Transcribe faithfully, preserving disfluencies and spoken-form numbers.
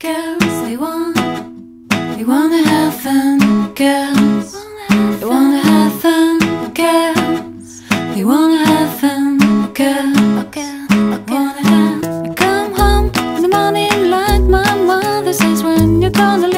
Girls, they want, they wanna have fun. Girls, they wanna have fun. Girls, they wanna have fun. Girls, they wanna have. You come home in the morning like my mother says, when you're gonna